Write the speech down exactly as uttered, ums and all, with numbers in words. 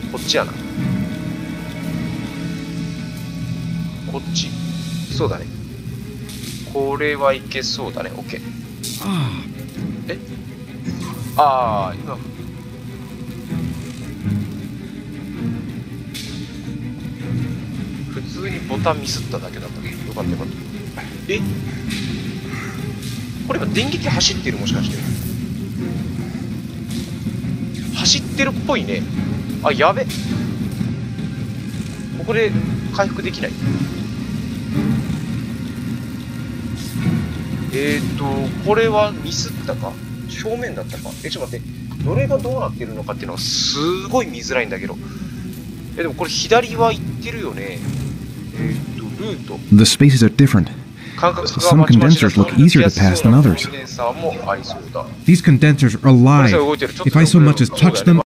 こっちやな。こっち。そうだね。これはいけそうだね。オッケー。えああ、今。普通にボタンミスっただけだったけど、よかったよかった。えこれ今電撃走ってるもしかして。走ってるっぽいね。あ、やべ。ここで回復できない。えーと、これはミスったか正面だったかえ、ちょっと待って。どれがどうなってるのかっていうのがすごい見づらいんだけど。え、でもこれ左は行ってるよね。えーと、ルート。 The spaces are different. Some condensers look easier to pass than others. These condensers are alive. If I so much as touch them,